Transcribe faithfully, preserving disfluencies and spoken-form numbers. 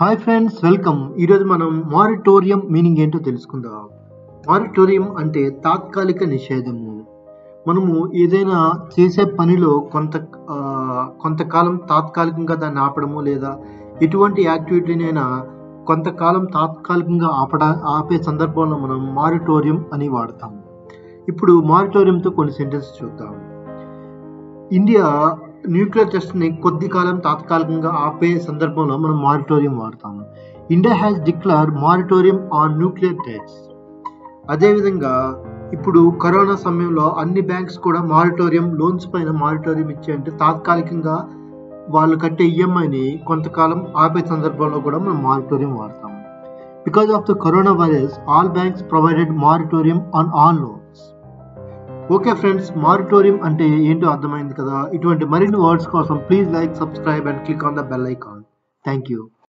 Hi friends, welcome. ఈరోజు మనం moratorium meaning ఏంటో తెలుసుకుందాం. మారిటోరియం అంటే తాత్కాలిక నిషేధము. మనము ఏదైనా చేసే పనిలో కొంత ఆ, కొంతకాలం తాత్కాలికంగా దాన్ని ఆపడము, లేదా ఎటువంటి యాక్టివిటీనైనా కొంతకాలం తాత్కాలికంగా ఆపడా ఆపే సందర్భంలో మనం మారిటోరియం అని వాడతాము. ఇప్పుడు మారిటోరియంతో కొన్ని సెంటెన్సెస్ చూద్దాం. ఇండియా న్యూక్లియర్ టెస్ట్ని కొద్ది కాలం తాత్కాలికంగా ఆపే సందర్భంలో మనం మారిటోరియం వాడతాము. India has declare moratorium on nuclear tests. అదేవిధంగా ఇప్పుడు కరోనా సమయంలో అన్ని బ్యాంక్స్ కూడా మారిటోరియం లోన్స్ పైన మారిటోరియం ఇచ్చే, అంటే తాత్కాలికంగా వాళ్ళు కట్టే ఈఎంఐని కొంతకాలం ఆపే సందర్భంలో కూడా మనం మారిటోరియం వాడతాము. Because of the corona virus all banks provided moratorium on all loans. Okay friends, moratorium అంటే ఏంటో అర్థమైంది కదా. ఇటువంటి మరిన్ని వర్డ్స్ కోసం please like, subscribe and click on the bell icon. Thank you.